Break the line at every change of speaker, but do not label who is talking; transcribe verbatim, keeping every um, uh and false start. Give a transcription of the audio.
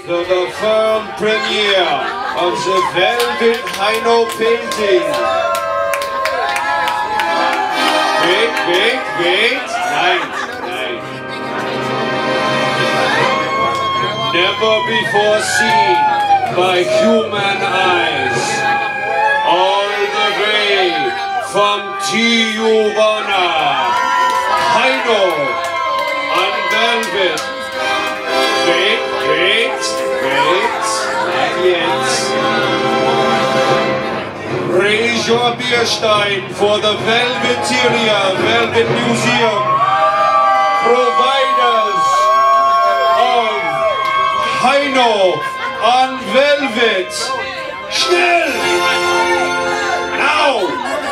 for the film premiere of the Velvet Heino painting. Wait, wait, wait. Nein, nein. Never before seen by human eyes. All the way from Tijuana. Heino on Velvet. Wait, wait, wait. Not yet. Raise your beer stein for the Velveteria Velvet Museum, providers of Heino on Velvet. Schnell! Now!